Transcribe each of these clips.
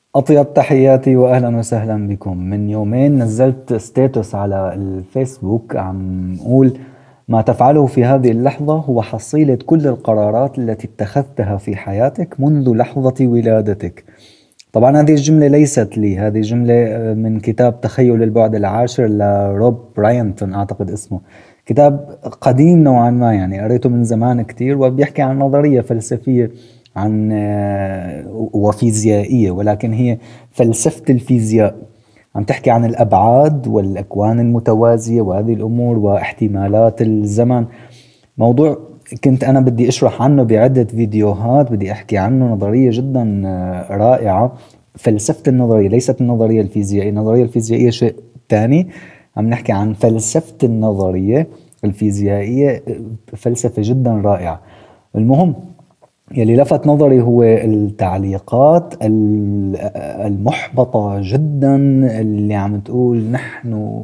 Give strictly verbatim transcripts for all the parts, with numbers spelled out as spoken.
أطيب تحياتي وأهلا وسهلا بكم. من يومين نزلت ستيتوس على الفيسبوك عم أقول: ما تفعله في هذه اللحظة هو حصيلة كل القرارات التي اتخذتها في حياتك منذ لحظة ولادتك. طبعا هذه الجملة ليست لي، هذه جملة آه، من كتاب تخيل البعد العاشر لروب براينتون أعتقد اسمه. كتاب قديم نوعا ما، يعني قريته من زمان كتير، وبيحكي عن نظرية فلسفية عن آه، وفيزيائية، ولكن هي فلسفة الفيزياء. عم تحكي عن الأبعاد والأكوان المتوازية وهذه الأمور واحتمالات الزمن. موضوع كنت أنا بدي أشرح عنه بعدة فيديوهات، بدي أحكي عنه. نظرية جدا آه، رائعة. فلسفة النظرية ليست النظرية الفيزيائية، النظرية الفيزيائية شيء تاني. عم نحكي عن فلسفة النظرية الفيزيائية، آه، فلسفة جدا رائعة. المهم، يلي لفت نظري هو التعليقات ال- المحبطة جدا، اللي عم تقول نحن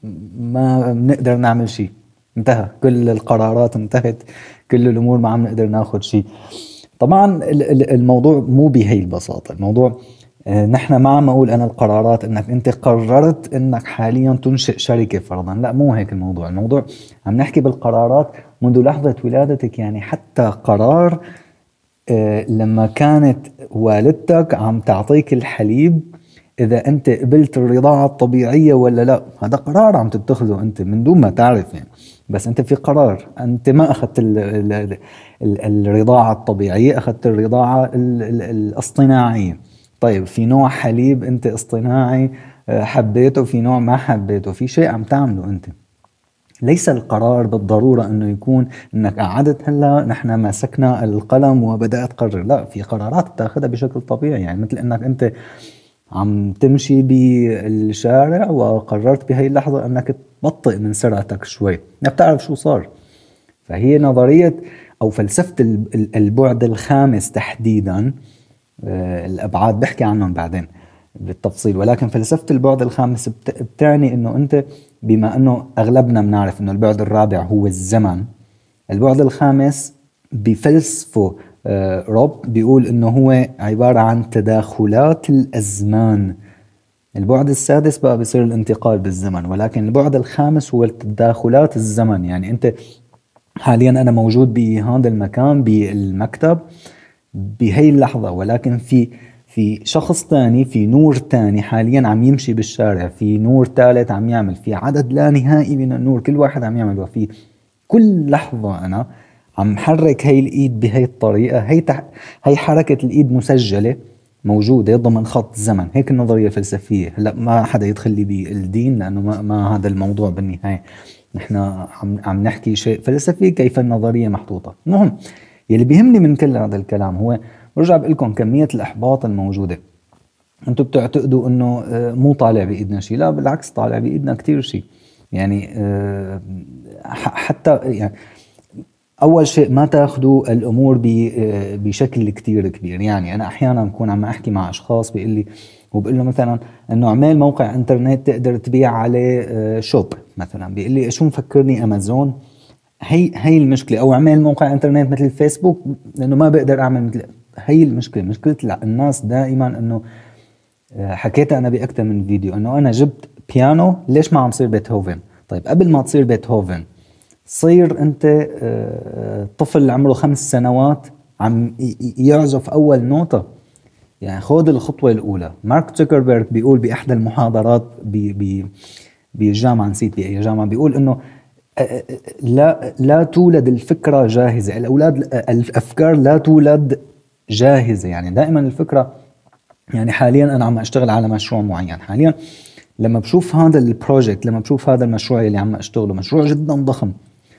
ما بنقدر نعمل شيء، انتهى كل القرارات انتهت، كل الأمور ما عم نقدر ناخد شيء. طبعا ال- ال- الموضوع مو بهي البساطة. الموضوع آه، نحن ما عم اقول انا القرارات انك انت قررت انك حاليا تنشئ شركة فرضا، لا مو هيك الموضوع. الموضوع عم نحكي بالقرارات منذ لحظة ولادتك. يعني حتى قرار آه، لما كانت والدتك عم تعطيك الحليب، إذا أنت قبلت الرضاعة الطبيعية ولا لا، هذا قرار عم تتخذه أنت من دون ما تعرف يعني. بس أنت في قرار، أنت ما أخذت ال ال ال الرضاعة الطبيعية، أخذت الرضاعة ال ال الاصطناعية. طيب في نوع حليب أنت اصطناعي آه، حبيته، في نوع ما حبيته، في شيء عم تعمله أنت. ليس القرار بالضرورة انه يكون انك قعدت هلا نحن مسكنا القلم وبدأت تقرر، لا، في قرارات تاخذها بشكل طبيعي. يعني مثل انك انت عم تمشي بالشارع وقررت بهي اللحظة انك تبطئ من سرعتك شوي، ما بتعرف شو صار. فهي نظرية او فلسفة البعد الخامس تحديدا. آه، الابعاد بحكي عنهم بعدين بالتفصيل، ولكن فلسفة البعد الخامس بت- بتعني انه انت، بما انه اغلبنا بنعرف انه البعد الرابع هو الزمن، البعد الخامس بفلسفه آه، روب بيقول انه هو عبارة عن تداخلات الازمان. البعد السادس بقى بيصير الانتقال بالزمن، ولكن البعد الخامس هو تداخلات الزمن. يعني انت حاليا انا موجود بهذا المكان بالمكتب بهي اللحظة، ولكن في في شخص تاني، في نور تاني حاليا عم يمشي بالشارع، في نور ثالث عم يعمل، في عدد لا نهائي من النور كل واحد عم يعمل. وفي كل لحظة أنا عم حرك هي الإيد بهي الطريقة. هي تح... هي حركة الإيد مسجلة موجودة ضمن خط زمن. هيك النظرية الفلسفية. هلا ما حدا يدخل لي بالدين لأنه ما, ما هذا الموضوع بالنهاية. نحن عم عم نحكي شيء فلسفي، كيف النظرية محطوطة. المهم، يلي بيهمني من كل هذا الكلام هو، برجع بقول لكم كمية الإحباط الموجودة. انتم بتعتقدوا انه آه، مو طالع بايدنا شيء، لا بالعكس، طالع بايدنا كثير شيء. يعني آه، ح- حتى يعني اول شيء ما تاخذوا الامور ب- آه، بشكل كتير كبير. يعني انا احيانا بكون عم احكي مع اشخاص بيقول لي، وبقول له مثلا انه اعمل موقع انترنت تقدر تبيع عليه آه، شوب مثلا، بيقول لي شو مفكرني امازون؟ هي هي المشكله. او اعمل موقع انترنت مثل الفيسبوك، لانه ما بقدر اعمل مثل. هي المشكله. مشكله الناس دائما انه آه، حكيتها انا باكثر من فيديو، انه انا جبت بيانو، ليش ما عم صير بيتهوفن؟ طيب قبل ما تصير بيتهوفن، صير انت آه، طفل عمره خمس سنوات عم ي- ي- يعزف اول نوتة. يعني خذ الخطوة الاولى. مارك زوكربيرج بيقول باحدى المحاضرات ب- ب- بجامعة، نسيت باي جامعة، بيقول انه آه، آه، لا لا تولد الفكرة جاهزة. الاولاد الافكار لا تولد جاهزة. يعني دائما الفكرة، يعني حاليا انا عم اشتغل على مشروع معين حاليا. لما بشوف هذا البروجكت، لما بشوف هذا المشروع اللي عم اشتغله، مشروع جدا ضخم،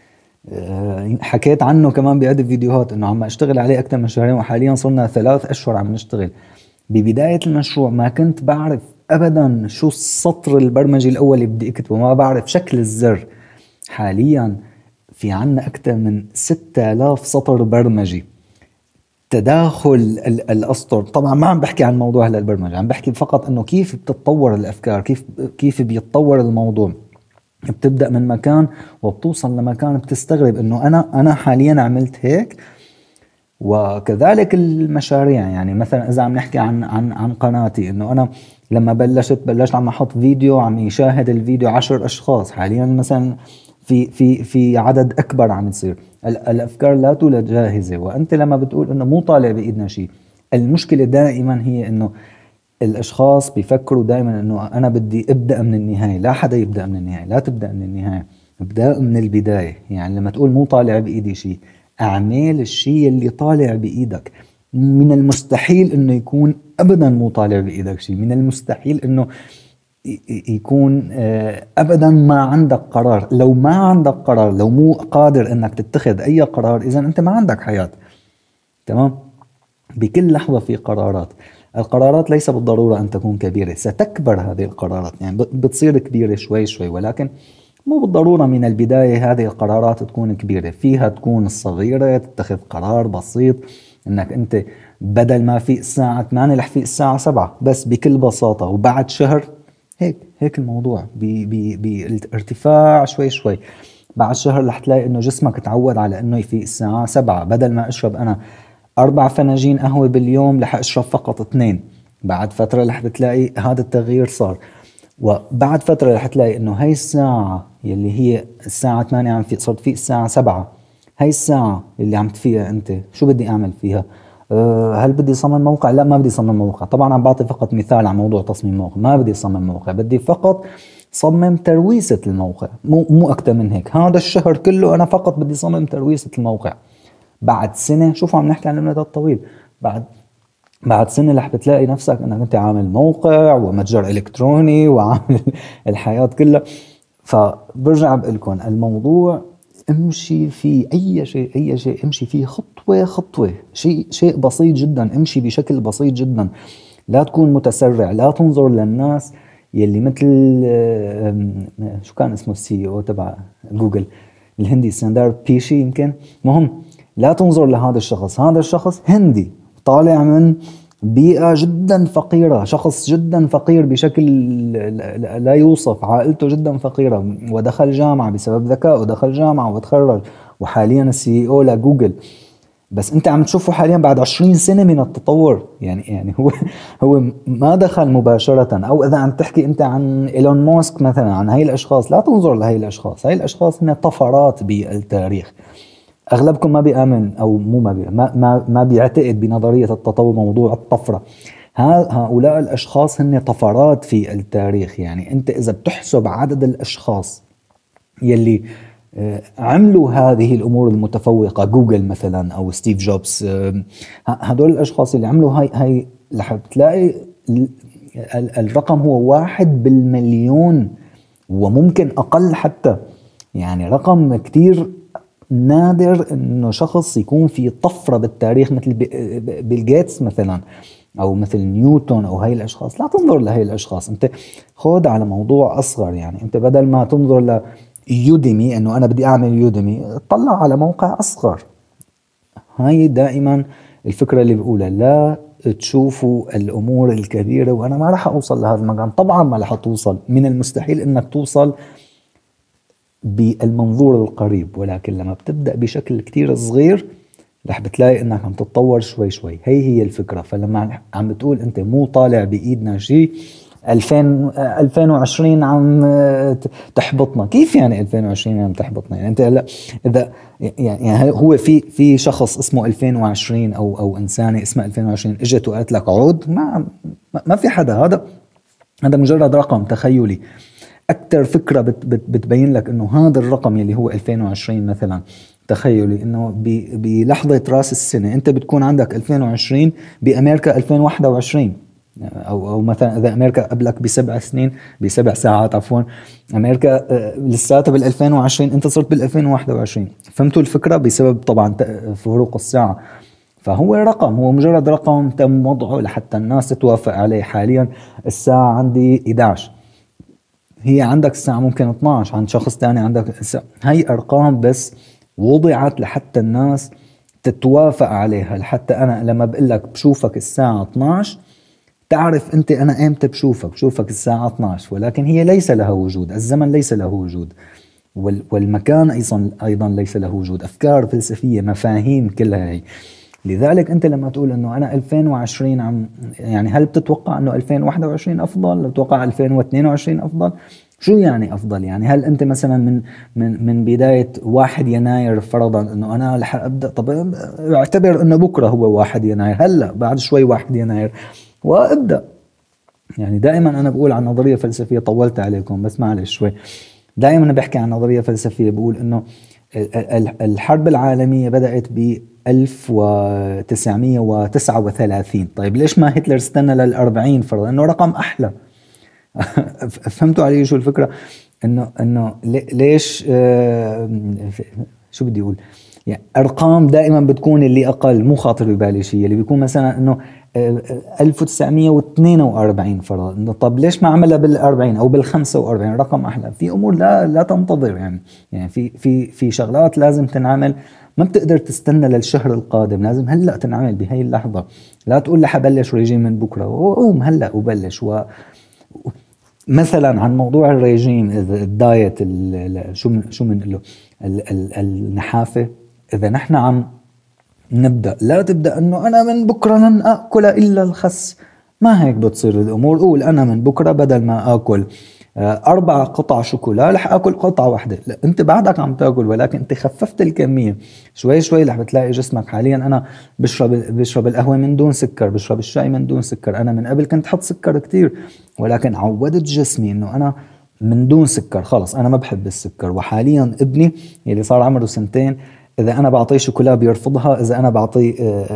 أه، حكيت عنه كمان بعدة فيديوهات انه عم اشتغل عليه اكثر من شهرين، وحاليا صرنا ثلاث اشهر عم نشتغل. ببداية المشروع ما كنت بعرف ابدا شو السطر البرمجي الاول اللي بدي اكتبه، ما بعرف شكل الزر. حاليا في عنا اكثر من ستة آلاف سطر برمجي. تداخل ال- الاسطر. طبعا ما عم بحكي عن موضوع هلا البرمجه، عم بحكي فقط انه كيف بتتطور الافكار، كيف كيف بيتطور الموضوع. بتبدا من مكان وبتوصل لمكان بتستغرب انه انا انا حاليا عملت هيك. وكذلك المشاريع. يعني مثلا اذا عم نحكي عن عن عن قناتي، انه انا لما بلشت بلشت عم احط فيديو عم يشاهد الفيديو عشر اشخاص، حاليا مثلا في في في عدد اكبر عم يصير. الافكار لا تولد جاهزه، وانت لما بتقول انه مو طالع بايدنا شيء، المشكله دائما هي انه الاشخاص بيفكروا دائما انه انا بدي ابدا من النهايه. لا حدا يبدا من النهايه، لا تبدا من النهايه، ابدا من البدايه. يعني لما تقول مو طالع بايدي شيء، اعمل الشيء اللي طالع بايدك. من المستحيل انه يكون ابدا مو طالع بايدك شيء، من المستحيل انه يكون ابدا ما عندك قرار. لو ما عندك قرار، لو مو قادر انك تتخذ اي قرار، اذا انت ما عندك حياه. تمام؟ بكل لحظه في قرارات. القرارات ليس بالضروره ان تكون كبيره، ستكبر هذه القرارات، يعني بتصير كبيره شوي شوي، ولكن مو بالضروره من البدايه هذه القرارات تكون كبيره. فيها تكون الصغيره، تتخذ قرار بسيط انك انت بدل ما في الساعه ثمانية رح في الساعه سبعة، بس بكل بساطه. وبعد شهر هيك هيك الموضوع بارتفاع شوي شوي. بعد شهر رح تلاقي انه جسمك تعود على انه يفيق الساعة سبعة، بدل ما اشرب انا اربع فناجين قهوة باليوم رح اشرب فقط اثنين. بعد فترة رح بتلاقي هذا التغيير صار. وبعد فترة رح تلاقي انه هاي الساعة يلي هي الساعة ثمانية عم في صرت فيق الساعة سبعة، هاي الساعة اللي عم تفيقها انت شو بدي اعمل فيها؟ هل بدي صمم موقع؟ لا، ما بدي صمم موقع. طبعا عم بعطي فقط مثال عن موضوع تصميم موقع. ما بدي صمم موقع، بدي فقط صمم ترويسة الموقع، مو مو اكثر من هيك. هذا الشهر كله انا فقط بدي صمم ترويسة الموقع. بعد سنة، شوفوا عم نحكي عن المدى الطويل، بعد بعد سنة رح بتلاقي نفسك انك انت عامل موقع ومتجر الكتروني وعامل الحياة كلها. فبرجع بقول لكم الموضوع امشي في اي شيء، اي شيء امشي فيه خطوة خطوة، شيء شيء بسيط جدا، امشي بشكل بسيط جدا. لا تكون متسرع، لا تنظر للناس يلي مثل شو كان اسمه السي او تبع جوجل الهندي، ساندار بيشي يمكن. مهم لا تنظر لهذا الشخص، هذا الشخص هندي طالع من بيئة جدا فقيرة، شخص جدا فقير بشكل لا يوصف، عائلته جدا فقيرة، ودخل جامعة بسبب ذكاء، ودخل جامعة وتخرج وحاليا السي او لجوجل. بس انت عم تشوفه حاليا بعد عشرين سنة من التطور. يعني يعني هو هو ما دخل مباشرة. او اذا عم تحكي انت عن ايلون ماسك مثلا، عن هاي الاشخاص، لا تنظر لهي الاشخاص. هاي الاشخاص هن طفرات بالتاريخ. اغلبكم ما بيامن او مو ما بي ما ما, ما بيعتقد بنظرية التطور، موضوع الطفرة. هؤلاء الاشخاص هن طفرات في التاريخ. يعني انت اذا بتحسب عدد الاشخاص يلي عملوا هذه الامور المتفوقه، جوجل مثلا او ستيف جوبز، هدول الاشخاص اللي عملوا هاي هاي رح بتلاقي الرقم هو واحد بالمليون، وممكن اقل حتى. يعني رقم كتير نادر انه شخص يكون في طفره بالتاريخ مثل بيل جيتس مثلا، او مثل نيوتن، او هاي الاشخاص. لا تنظر لهي الاشخاص، انت خذ على موضوع اصغر. يعني انت بدل ما تنظر ل يوديمي انه انا بدي اعمل يوديمي، اطلع على موقع اصغر. هاي دائما الفكرة اللي بقولها، لا تشوفوا الامور الكبيرة وانا ما راح اوصل لهذا المكان. طبعا ما راح توصل، من المستحيل انك توصل بالمنظور القريب، ولكن لما بتبدأ بشكل كتير صغير رح بتلاقي انك عم تتطور شوي شوي. هي هي الفكرة. فلما عم بتقول انت مو طالع بايدنا شيء، ألفين ألفين وعشرين عم تحبطنا، كيف يعني ألفين وعشرين عم تحبطنا؟ يعني انت هلا اذا يعني هو في في شخص اسمه ألفين وعشرين او او انسانه اسمها ألفين وعشرين اجت وقالت لك عود؟ ما ما في حدا. هذا هذا مجرد رقم تخيلي. اكثر فكره بت بت بتبين لك انه هذا الرقم اللي هو ألفين وعشرين مثلا، تخيلي انه بلحظه راس السنه انت بتكون عندك ألفين وعشرين، بامريكا ألفين وواحد وعشرين، او او مثلا اذا امريكا قبلك بسبع سنين، بسبع ساعات عفوا، امريكا لساتها بال ألفين وعشرين، انت صرت بال ألفين وواحد وعشرين. فهمتوا الفكره؟ بسبب طبعا فروق الساعه. فهو رقم، هو مجرد رقم تم وضعه لحتى الناس تتوافق عليه. حاليا الساعه عندي إحدى عشر، هي عندك الساعه ممكن اثناشر، عند شخص ثاني عندك الساعة. هي ارقام بس وضعت لحتى الناس تتوافق عليها. لحتى انا لما بقول لك بشوفك الساعه اثناشر، تعرف انت انا امتى بشوفك، بشوفك الساعة اثناشر، ولكن هي ليس لها وجود. الزمن ليس له وجود، والمكان ايضا ايضا ليس له وجود. افكار فلسفية، مفاهيم، كلها هي. لذلك انت لما تقول انه انا ألفين وعشرين عم، يعني هل بتتوقع انه ألفين وواحد وعشرين افضل؟ هل بتتوقع ألفين واثنين وعشرين افضل؟ شو يعني افضل؟ يعني هل انت مثلا من من من بدايه واحد يناير فرضا انه انا رح ابدا، طب اعتبر انه بكره هو واحد يناير، هلا بعد شوي واحد يناير وابدا. يعني دائما انا بقول عن نظريه فلسفيه، طولت عليكم بس معلش شوي. دائما بحكي عن نظريه فلسفيه بقول انه الحرب العالميه بدات ب ألف وتسعمية وتسعة وثلاثين. طيب ليش ما هتلر استنى لل أربعين فرضا؟ انه رقم احلى. فهمتوا علي شو الفكره؟ انه انه ليش آه شو بدي اقول، يعني ارقام دائما بتكون اللي اقل، مو خاطر ببالي شيء اللي بيكون مثلا انه ألف وتسعمية واثنين وأربعين فرضا، طب ليش ما عملها بالأربعين او بالخمسة وأربعين؟ رقم احلى. في امور لا لا تنتظر، يعني يعني في في في شغلات لازم تنعمل، ما بتقدر تستنى للشهر القادم، لازم هلا تنعمل بهي اللحظه. لا تقول رح ابلش ريجيم من بكره، قوم هلا وبلش. و مثلا عن موضوع الريجيم، الدايت، شو من شو بنقول له، النحافه، اذا نحن عم نبدا، لا تبدا انه انا من بكره لن اكل الا الخس، ما هيك بتصير الامور. قول انا من بكره بدل ما اكل اربع قطع شوكولا رح اكل قطعه واحده. لا، انت بعدك عم تاكل ولكن انت خففت الكميه شوي شوي، رح بتلاقي جسمك. حاليا انا بشرب بشرب القهوه من دون سكر، بشرب الشاي من دون سكر. انا من قبل كنت حط سكر كتير، ولكن عودت جسمي انه انا من دون سكر، خلص انا ما بحب السكر. وحاليا ابني اللي صار عمره سنتين، اذا انا بعطيه شوكولا بيرفضها، اذا انا بعطيه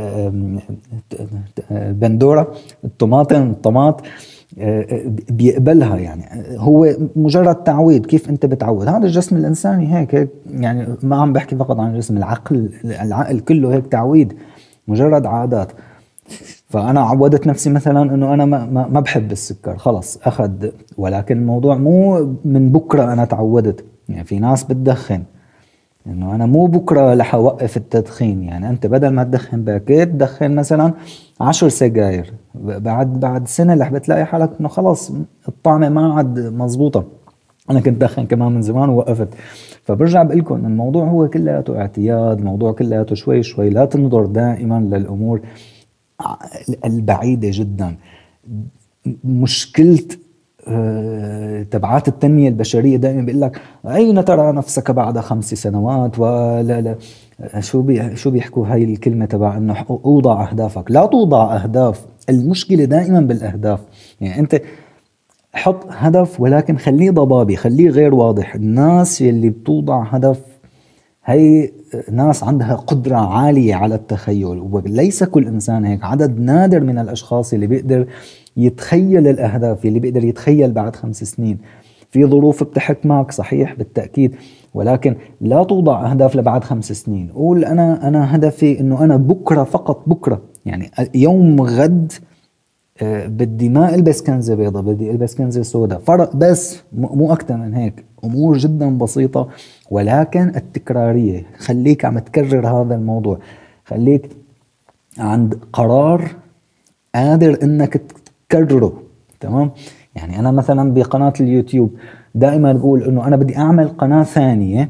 بندوره الطماطم الطماط بيقبلها. يعني هو مجرد تعويد، كيف انت بتعود. هذا الجسم الانساني هيك هيك، يعني ما عم بحكي فقط عن الجسم، العقل العقل كله هيك تعويد، مجرد عادات. فانا عودت نفسي مثلا انه انا ما, ما, ما بحب السكر، خلص اخذ. ولكن الموضوع مو من بكره انا تعودت. يعني في ناس بتدخن، انه انا مو بكره رح اوقف التدخين. يعني انت بدل ما تدخن باكيت تدخن مثلا عشر سجاير، بعد بعد سنه رح بتلاقي حالك انه خلص الطعمه ما عاد مزبوطه. انا كنت دخن كمان من زمان ووقفت. فبرجع بقول لكم الموضوع هو كلياته اعتياد، الموضوع كلياته شوي شوي. لا تنظر دائما للامور البعيده جدا. مشكله تبعات التنمية البشرية دائما بيقول لك أين ترى نفسك بعد خمس سنوات، ولا لا شو بي شو بيحكوا هاي الكلمة تبع إنه أوضع أهدافك. لا توضع أهداف، المشكلة دائما بالأهداف. يعني أنت حط هدف ولكن خليه ضبابي، خليه غير واضح. الناس اللي بتوضع هدف هي ناس عندها قدرة عالية على التخيل، وليس كل إنسان هيك. عدد نادر من الأشخاص اللي بيقدر يتخيل الأهداف، اللي بيقدر يتخيل بعد خمس سنين. في ظروف بتحك معك صحيح بالتأكيد، ولكن لا توضع أهداف لبعد خمس سنين. قول أنا أنا هدفي إنه أنا بكرة، فقط بكرة، يعني يوم غد أه بدي ما ألبس كنزة بيضة، بدي ألبس كنزة سوداء، فرق بس، مو أكتر من هيك. أمور جدا بسيطة، ولكن التكرارية. خليك عم تكرر هذا الموضوع، خليك عند قرار قادر انك تكرره. تمام. يعني انا مثلا بقناة اليوتيوب دائما بقول انه انا بدي اعمل قناة ثانية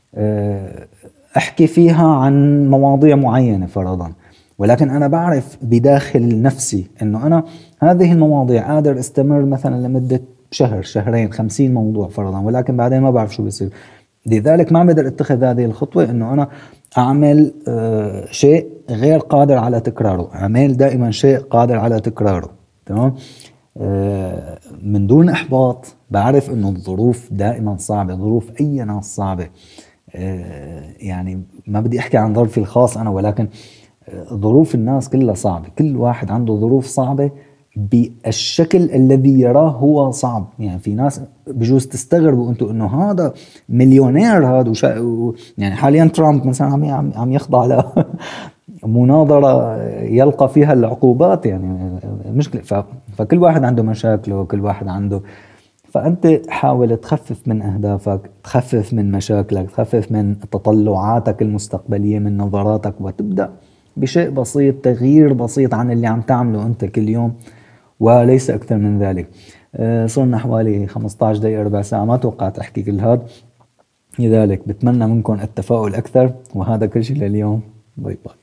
احكي فيها عن مواضيع معينة فرضا، ولكن انا بعرف بداخل نفسي انه انا هذه المواضيع قادر استمر مثلا لمدة شهر شهرين، خمسين موضوع فرضا، ولكن بعدين ما بعرف شو بيصير. لذلك ما بقدر اتخذ هذه الخطوة انه انا اعمل آه شيء غير قادر على تكراره. اعمل دائما شيء قادر على تكراره. تمام. آه من دون احباط. بعرف انه الظروف دائما صعبة، ظروف اي ناس صعبة. آه يعني ما بدي احكي عن ظرفي الخاص انا، ولكن آه ظروف الناس كلها صعبة. كل واحد عنده ظروف صعبة بالشكل الذي يراه هو صعب. يعني في ناس بجوز تستغربوا انتم انه هذا مليونير هذا وشا... و... يعني حاليا ترامب مثلا عم عم يخضع لمناظرة يلقى فيها العقوبات. يعني مشكلة. ف... فكل واحد عنده مشاكله، وكل واحد عنده. فأنت حاول تخفف من أهدافك، تخفف من مشاكلك، تخفف من تطلعاتك المستقبلية، من نظراتك، وتبدأ بشيء بسيط، تغيير بسيط عن اللي عم تعمله أنت كل يوم، وليس أكثر من ذلك. صرنا حوالي خمسة عشر دقيقة ربع ساعة، ما توقعت أحكي كل هذا. لذلك بتمنى منكم التفاؤل أكثر، وهذا كل شيء لليوم. باي باي.